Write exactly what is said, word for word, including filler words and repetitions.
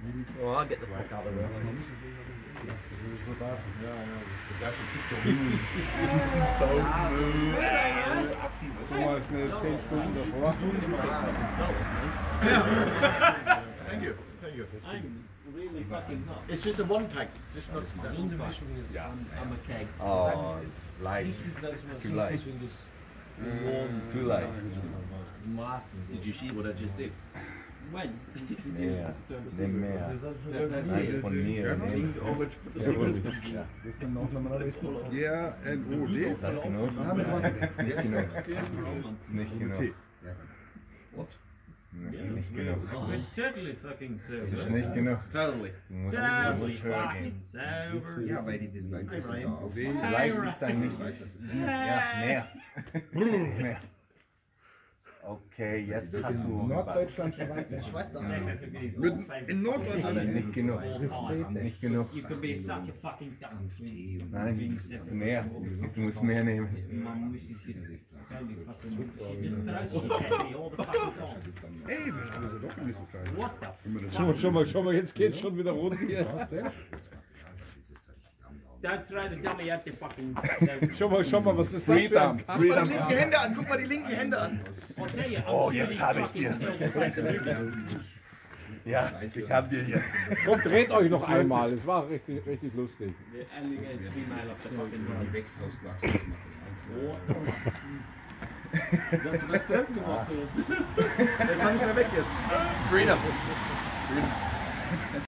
Oh, I'll get the fuck out of there. Das ist TikTok. So mal schnell zehn Stunden davor. Thank you. Thank you. I'm really fucking hot. It's just a one pack, just not that. Gesunde Mischung ist I'm, I'm a keg. Oh, light. This is those ones Too light. between this warm. Too light. Masters. Did you see what I just did? When? Mehr. Nimm mehr. Nein, von mir. Nimm. Ja, N O D. Ist das genug? Ist nicht genug. Ist nicht genug. Nee, nicht genug. We're totally fucking sober. Ist nicht genug. Totally. Du musst, du Totally musst höher fucking gehen. sober. Ja, weil die den Wein Vielleicht ist dann nicht. Ja, mehr. Mehr. Okay, jetzt hast du Norddeutschland verwandt. In Norddeutschland. aber nicht genug. Nicht genug. You can be such a fucking dumb. Nein, mehr. Du musst mehr nehmen. Mum wishes she'd totally fucking. She just throws shit at me all the fucking time. Ey, das ist also doch nicht so klein. What the fuck? Schau mal, schau mal, schau mal, jetzt geht's schon wieder runter hier. Don't throw the dummy at the fucking. Schau mal, schau mal, was ist das für ein Guck mal die linken Hände an, guck mal die linken Hände an. Oh, jetzt hab ich dir. Ja, ich hab dir jetzt. Komm, dreht euch noch einmal, es war richtig, richtig lustig. The alligator female of the fucking. Gewächshaus gewachsen. Du hast sogar Stöcken gemacht für uns. Der kann nicht mehr weg jetzt. Freedom.